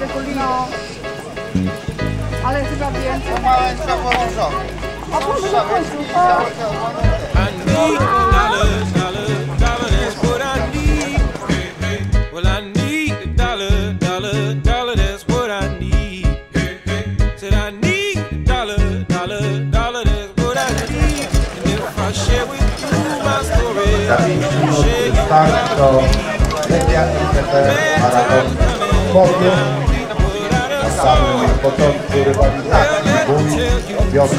No. Ale chyba więcej. Pomałęczka porążona. A proszę na końcu. Za 5 minut start to Legia IPP Maraton Podium. Na samym początku rywalizacji bój o wiosnę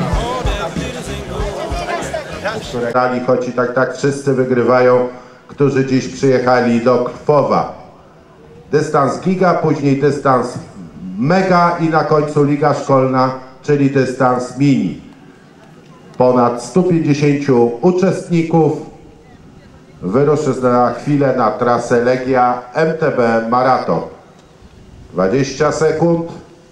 które grali, choć i tak wszyscy wygrywają, którzy dziś przyjechali do Krwowa. Dystans giga, później dystans mega i na końcu liga szkolna, czyli dystans mini. Ponad 150 uczestników wyruszy za chwilę na trasę Legia MTB Maraton. 20 sekund.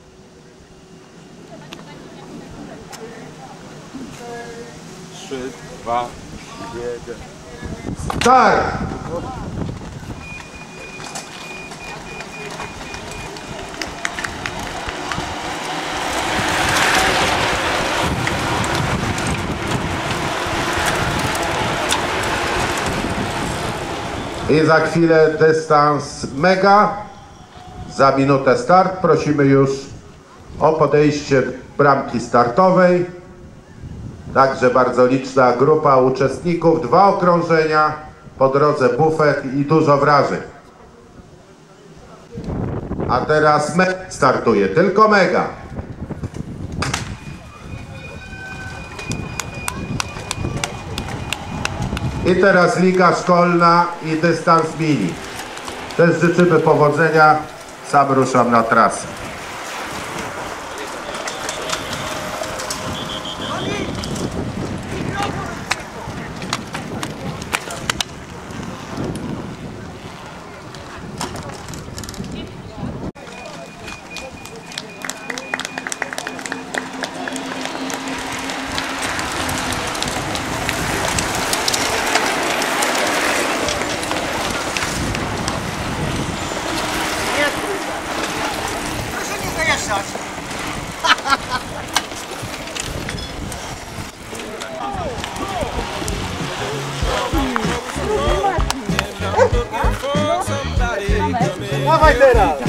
Trzy, 2, 1. Start! I za chwilę dystans mega. Za minutę start. Prosimy już o podejście bramki startowej. Także bardzo liczna grupa uczestników. 2 okrążenia, po drodze bufet i dużo wrażeń. A teraz startuje tylko mega. I teraz liga szkolna i dystans mini. Też życzymy powodzenia. Sam ruszam na trasę. Dawaj teraz!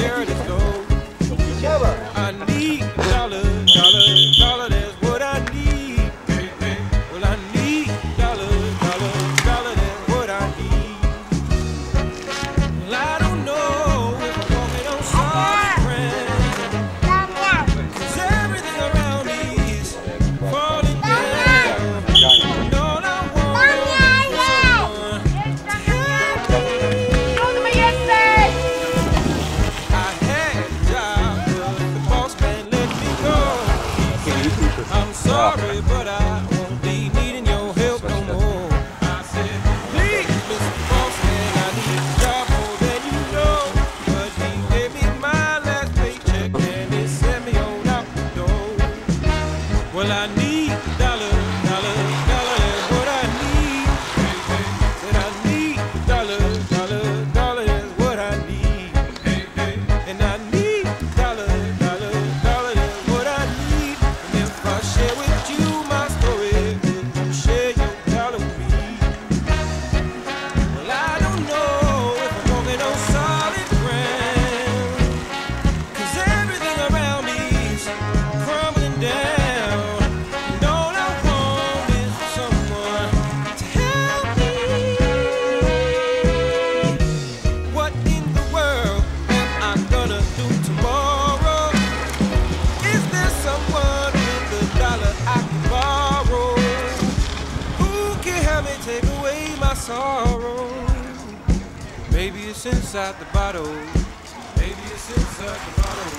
Maybe it's inside the bottle. Maybe it's inside the bottle.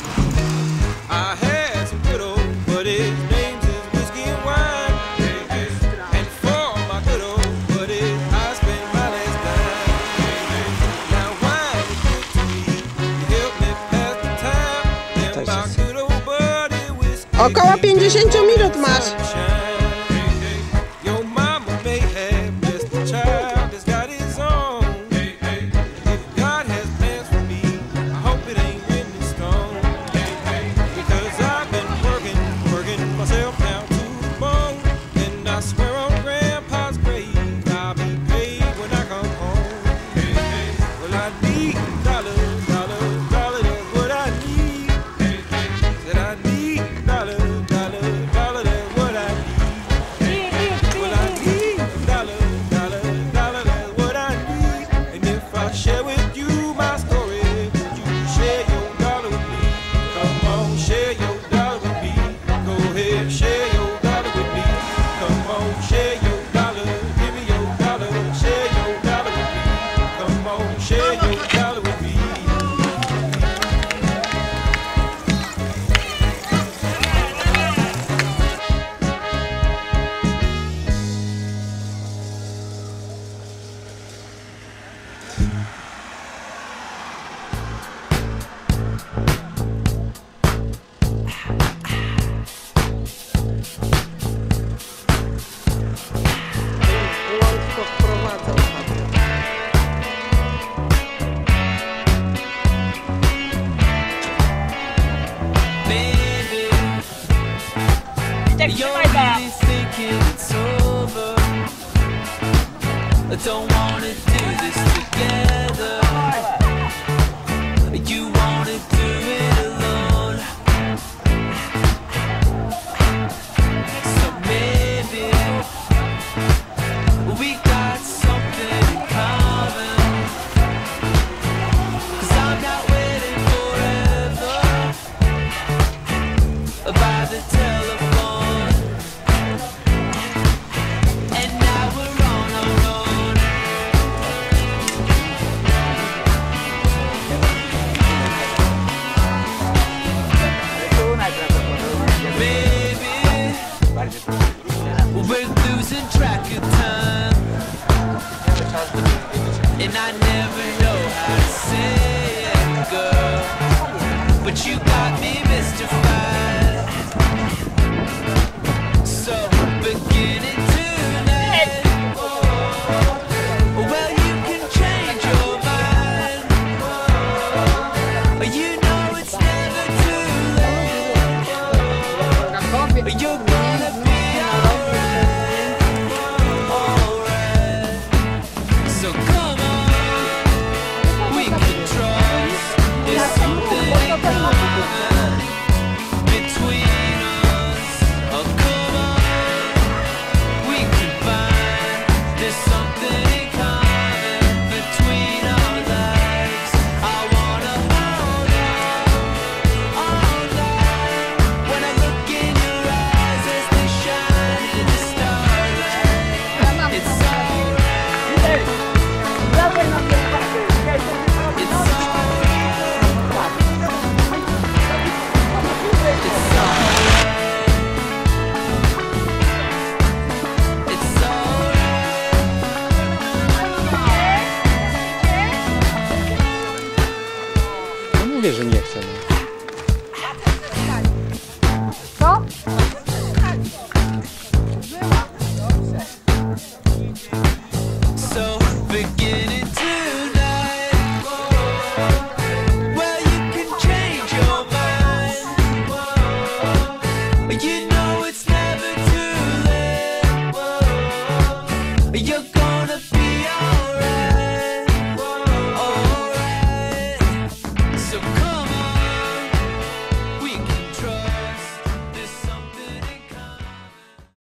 I had some good old buddies, names is whiskey and wine. And for my good old buddies, I spent my last dime. Now wine is good to me, you help me pass the time. And my good old buddy whiskey. Około 50 minut masz. God has plans for me. I hope it ain't written in stone. never know how to say it, girl, but you got me mystified. So beginning tonight, well, you can change your mind. You know it's never too late. You're gonna be alright, alright. So come on, we can trust. There's something in common between us. Oh, come on, we can find. There's something in common between our lives. I wanna hold on when I look in your eyes as they shine in the starlight. It's alright. It's No mówię, że nie.